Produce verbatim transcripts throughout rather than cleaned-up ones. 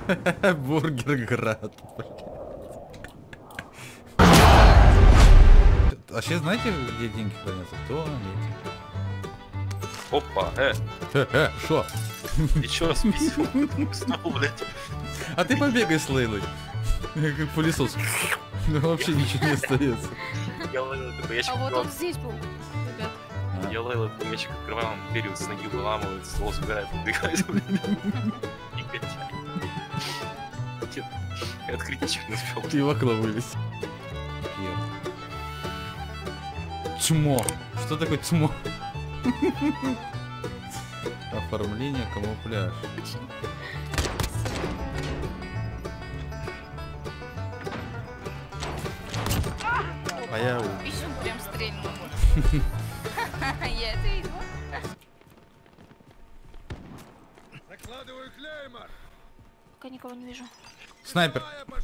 Бургерград. А сейчас знаете, где деньги хранятся? В туалете. Опа, э. Э, э, шо? Еще раз писал, блядь. А ты побегай с Лейлой. Как пылесос. Ну, вообще ничего не остается. Я Лейлу такой ящик А вот открывал. он здесь был, ребят. Я Лейлу такой ящик открываю, он период с ноги выламывает, ствол собирает, убегает. И качает. Открыть ящик не успел. И в окно вылез. Чмо. Что такое чмо? Оформление, камуфляж. А я... Пищу прям стрельнул. Я это видела. Закладываю клеймор. Пока никого не вижу. Снайпер.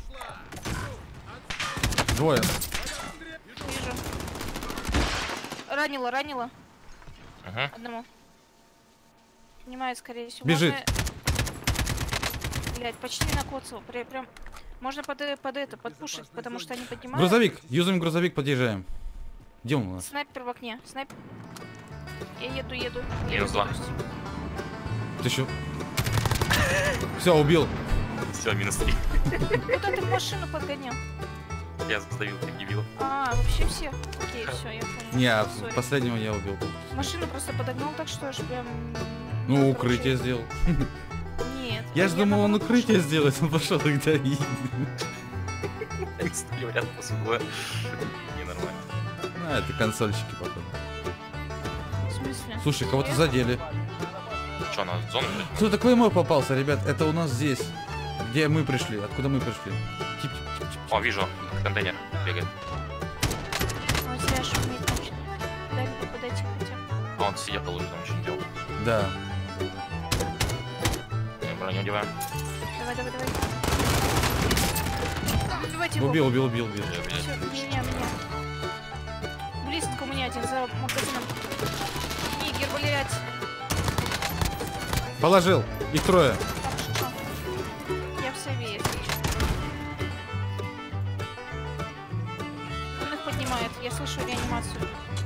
Двое. Вижу. Ранила, ранила. Ага. Одному. Понимаю, скорее всего. Бежит. Можно... Блять, почти накоцал. Прям, прям... Можно под, э- под это, подпушить, потому что они поднимают. Грузовик. Юзаем грузовик, подъезжаем. Где он у нас? Снайпер в окне. Снайпер. Я еду, еду. Минус два. Ты еще... Все, убил. Все, минус три. Куда ты машину подгонял? Я сдавил, предъявил. А, вообще все? Окей, все, я понял. Не, а Сори. последнего я убил. Машину просто подогнал так, что аж прям... Ну, укрытие сделал. Нет. Я ж думал, он наоборот, укрытие сделает, он пошел их давить. Они стояли рядом по сугубо. Ненормально. А, это консольщики, походу. В смысле? Слушай, кого-то Я- задели. Че, на зону, блядь? Кто такой мой попался, ребят? Это у нас здесь. Где мы пришли? Откуда мы пришли? Тип, тип, тип, тип. О, вижу, контейнер бегает. Он зря шумит вообще. Дай мне подойти хотя бы. А он сидел, уже там ничего не делал. Да. Я броню одеваю. Давай, давай, давай. Убивайте его. Убил, убил, убил, убил. Я, блядь, Всё, меня, меня. Близко у меня один за магазином. Нигер, блять. Положил. Их трое. Я в сове, если чё. Он их поднимает, я слышу реанимацию.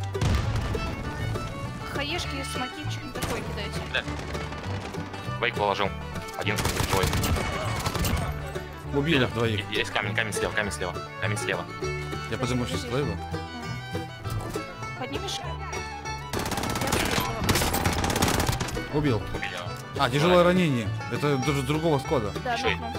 Хаешки, смоки, что-нибудь такое кидаете. Вейк положил. Один, твой. Убили двоих. Есть камень, камень слева, камень слева. Камень слева. Я подниму сейчас Лейлу. Поднимешь? Убил. Убили его. А, тяжелое ранение. Это даже с другого скода. Да, Ещё и- нокнул.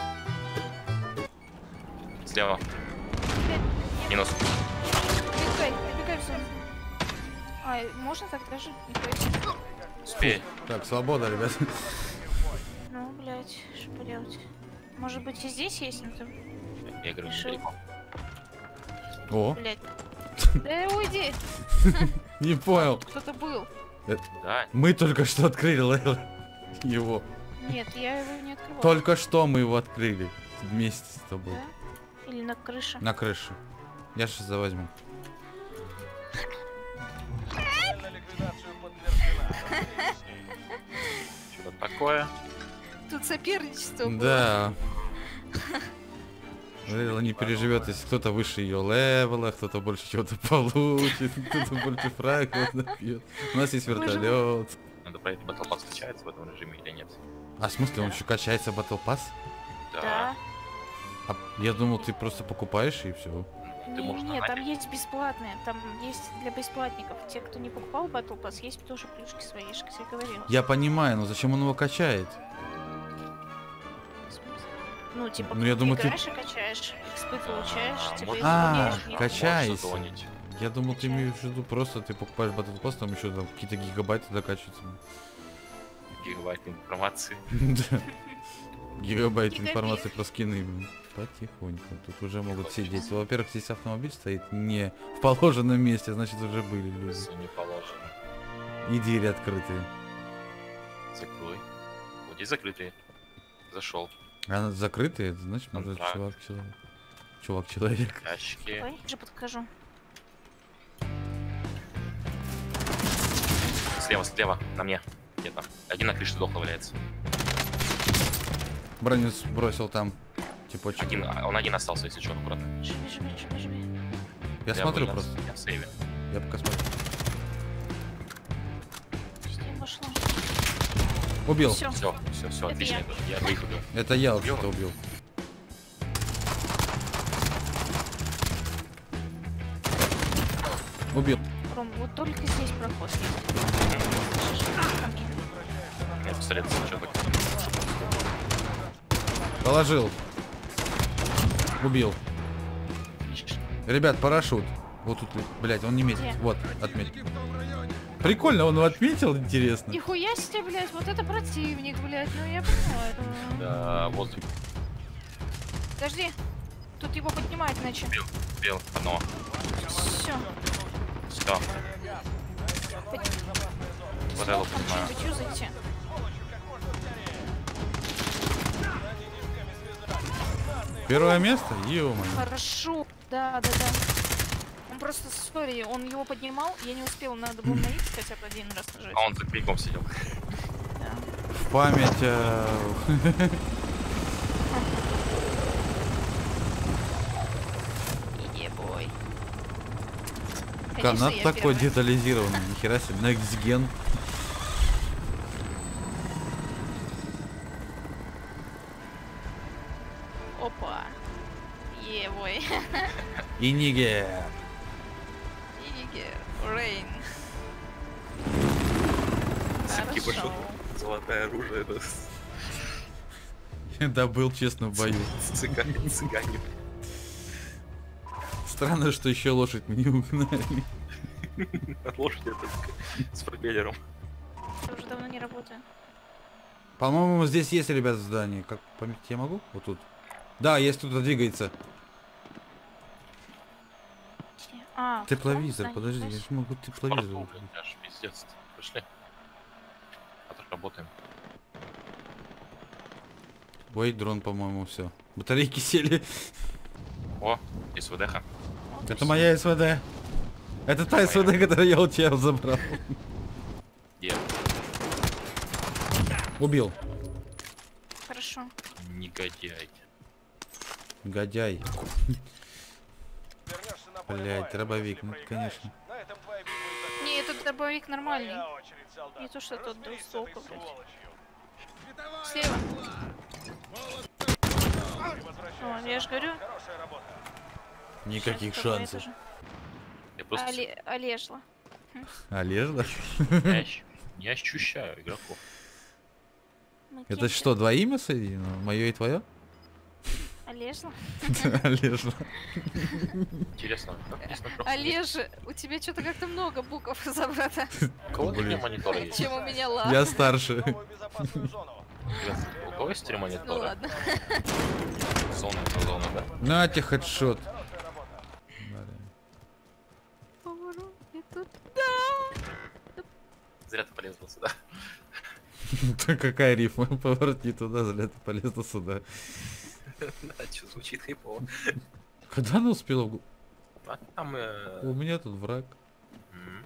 Слева. Блядь, Минус. Убегай, убегай в зону. А, можно так даже? Нихуя себе. Успей. Так, свобода, ребят. Ну, блядь, что поделать? Может быть, и здесь есть, но там, Я говорю, Решил. недалеко. О, блядь. Да уйди! не понял. Кто-то был. Да, Мы только что открыли Лейлу. Его. Нет, я его не открывал. Только что мы его открыли. Вместе с тобой. Да? Или на крыше? На крыше. Я сейчас возьму. что-то такое. Тут соперничество было. Да. Лейла не переживет, если кто-то выше ее левела, кто-то больше чего-то получит, кто-то больше фрагов набьет. У нас есть вертолет. Надо проверить, батл пасс качается в этом режиме или нет. А в смысле, он еще качается Battle Pass? Да. А я думал, ты просто покупаешь и все. Ты Не, можешь нет, там нагнать. есть бесплатные, там есть для бесплатников. Те, кто не покупал Battle Pass, есть тоже плюшки свои, я же тебе говорила. Я понимаю, но зачем он его качает? В смысле? Ну, типа, Ну, я думаю, ты- играешь и качаешь, экспы получаешь, А, типа, вот- и А, заполняешь них. качайся. Можешь зонить. Я думал, ты имеешь в виду просто ты покупаешь Battle Pass, там еще там какие-то гигабайты докачиваются. Гигабайт информации. Да. Гигабайт Гигабит. информации про скины, блин. Потихоньку. Тут уже могут сидеть. Во-первых, здесь автомобиль стоит не в положенном месте, значит уже были люди. Все не положено. И двери открытые. Закрой. Вот здесь закрытые. Зашел. А закрытые, это значит, может, Контракт. чувак человек. Чувак человек. Ящики. Ой, же подкажу. Слева, слева, на мне. Где-то. Один на крыше сдохло валяется. Броню бросил там. Типочек. Один, а, он один остался, если что, аккуратно. Живи, живи, живи, живи. Я смотрю был на- просто. Я в сейве. Я пока смотрю. Почти вошла. Убил. Все. Все, все, все, Это отлично. я. это Я двоих убил. Это я Убил? вообще-то убил. Убил. Ром, вот только здесь проход есть. Слышишь? Ко мне. Нет, пистолет, что так. Положил. Убил. Отлично. Ребят, парашют. Вот тут, блядь, он не метит. Где? Вот, отметил. Противники в том районе. Прикольно, он его отметил, интересно. Нихуя себе, блядь, вот это противник, блядь, ну я понимаю. это- Да, воздух. Подожди, тут его поднимать иначе. Убил, убил. Одного. Все. Все. Вот это вот Там понимаю. что-нибудь юзайте. Первое место? Ё-моё. Хорошо. Да, да, да. Он просто, сори, он его поднимал, я не успел, надо было на X хотя бы один раз нажать. А он за пиком сидел. Да. В память... э, Ебой. Канат Конечно, я такой первая. детализированный. Нихера себе. Next Gen. Опа. Ебой. И Нигер. Игер. Рейн. Типа что? Хорошо. Золотое оружие, это Добыл, честно, в бою. цыгане, цыгане. Странно, что еще лошадь мы не угнали. Лошадь это с пропеллером. Я уже давно не работаю. По-моему, здесь есть, ребят, здание. Как пометить я могу? Вот тут. Да, есть, тут двигается. Где? А, в том Тепловизор, здании, подожди, я знаешь? же могу тепловизор. Порту, выбрать. блин, аж пиздец. Пошли. Отработаем. Ой, дрон, по-моему, все. Батарейки сели. О, СВД-ха. Вот Это и моя СВД. Это та СВД, которую я у тебя забрал. Где? Убил. всё. Хорошо. Негодяй. Гадяй. Блять, дробовик, ну конечно. Не, этот дробовик нормальный. Не то, что тот двустволка, блядь. Слева. О, я же говорю. Никаких щас такое шансов. тоже. Я просто Оле- Олежла. Олежда? не, ощ- не ощущаю игроков. Мы Это кем что, два имя соединено? Мое и твое? Олежла? Олежда. Интересно, как здесь на кроху? Олежа, у тебя что-то как-то много букв за брата, У кого Блин. три монитора есть? чем у меня ла. Я старше. Ребят, у кого есть три Ну монитора? ладно. Зона, это зона, да? Нате хедшот. Поворот не тут. Зря ты полезла сюда. Да какая рифма? Поворотни туда, зря ты полезла сюда. Да, что звучит хайпово. Когда она успела? в гу- А там... э, У меня тут враг. м,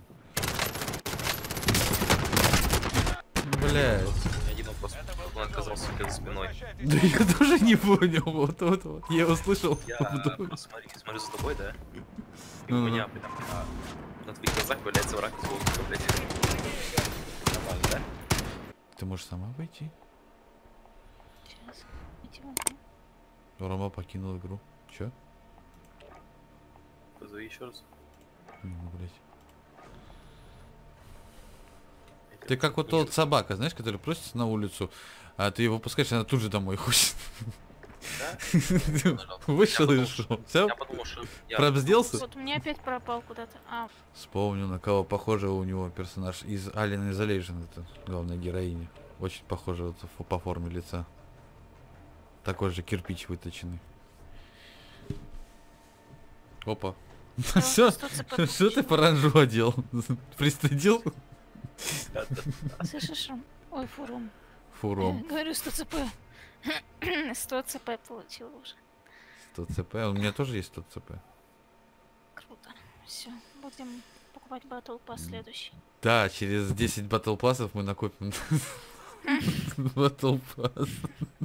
Блядь. ни один вопрос. Он оказался у тебя за спиной. Да я тоже не понял. Вот, вот, вот. Я услышал. Я вдруг. просто смотри, смотрю за тобой, да? И Ну, у ну. меня прям а, на твоих глазах появляется враг из воздуха, блядь. Нормально, да? Ты можешь сама пойти? Сейчас. Идти могу. Рома покинул игру. Чё? Позови еще раз. Ну, блядь. Ты как вот тот собака, знаешь, который просится на улицу, а ты его пускаешь, она тут же домой хочет. Да? Вышел Я и подумал, шел. Все? Я подумал, что... я- Пробздился? Вот у меня опять пропал куда-то. А, Вспомнил, на кого похоже у него персонаж из Alien Isolation, это главная героиня. Очень похоже вот фо- по форме лица. Такой же кирпич выточенный. Опа. Все, что цепь что ты паранжу одел? Пристыдил? Да, да. слышишь, Ром? Ой, фу, Ром. Фуром. Э, Говорю, сто цп. сто цп получил уже. сто цп. У меня тоже есть сто цп. Круто. Все, будем покупать батл по следующий. Да, через десять батл пассов мы накопим батл пасс.